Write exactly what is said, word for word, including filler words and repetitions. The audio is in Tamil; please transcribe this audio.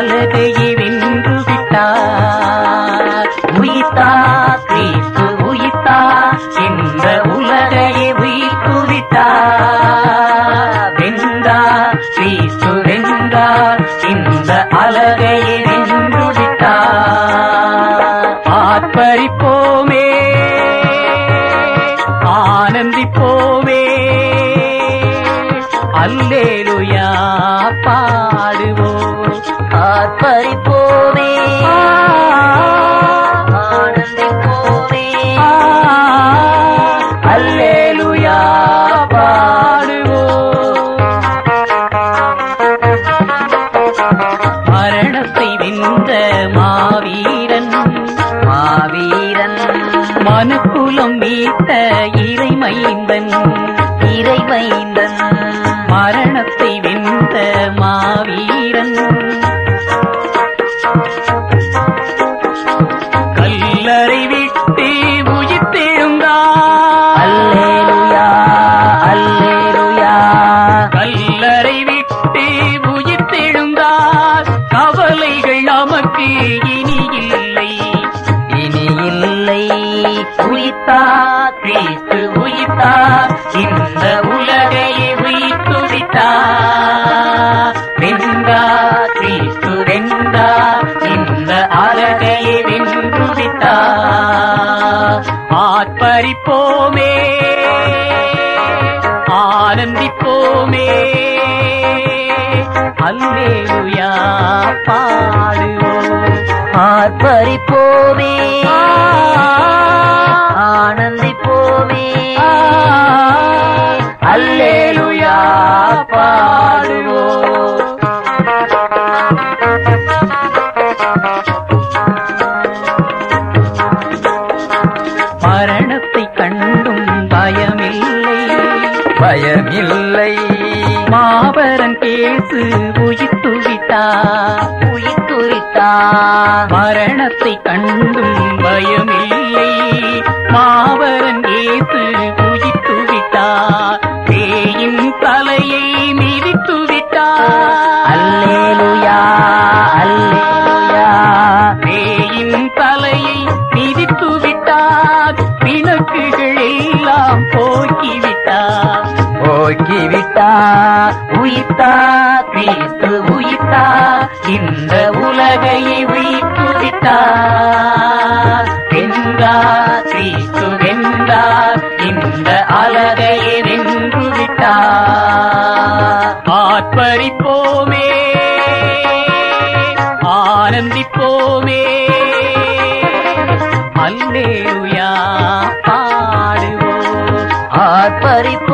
அலகையை வென்று விட்டார். உயிர்த்தார் கிறிஸ்து உயிர்த்தார், இந்த உலகையை உயிர்த்து விட்டார். வென்றார் கிறிஸ்து வென்றார், இந்த அலகையை வென்று விட்டார். ஆர்ப்பரிப்போமே, ஆனந்திப்போமே, அல்லேலூயா பாடுவோம். ஆர்ப்பரிப்போமே, ஆனந்திப்போமே, அல்லேலூயா பாடுவோம். மரணத்தை வென்ற மாவீரன், மாவீரன், மனுக்குலம் மீட்ட இறைமைந்தன், இறைமைந்தன், மரணத்தை வென்ற மாவீரன், கல்லறை விட்டு உயிர்த்தெழுந்தார். அல்லேலூயா, அல்லேலூயா, கல்லறை விட்டு உயிர்த்தெழுந்தார். கவலைகள் நமக்கு இனி இல்லை, இனி இல்லை. உயிர்த்தார் கிறிஸ்து உயிர்த்தார், இந்த உலகையை உயிர்த்து விட்டார். வென்றார் கிறிஸ்து வென்றார், இந்த அலகையை வென்று விட்டார். ஆர்ப்பரிப்போமே, ஆனந்திப்போமே, அல்லேலூயா பாடுவோம். ஆர்ப்பரிப்போமே, ஆனந்திப்போமே, அல்லேலூயா பாடுவோம். மரணத்தை கண்டும் பயமில்லை, பயமில்லை. மாபரன் இயேசு உயிர்த்து விட்டார், உயிர்த்து விட்டார். மரணத்தை கண்டும் பயமில்லை, மாபரன் இயேசு உயிர்த்து விட்டார். பேயின் தலையை மிதித்து விட்டார். அல்லேலூயா, அல்லேலூயா, பேயின் தலையை மிதித்து விட்டார். பிணக்குகள் எல்லாம் போக்கிவிட்டார், போக்கிவிட்டார். உயிர்த்தார் கிறிஸ்து உயிர்த்தார், இந்த உலகையை உயிர்த்து விட்டார். வென்றார் கிறிஸ்து வென்றார், இந்த அலகையை வென்று விட்டார். ஆர்ப்பரிப்போமே, ஆனந்திப்போமே, அல்லேலூயா பாடுவோம். ஆர்ப்பரிப்போமே,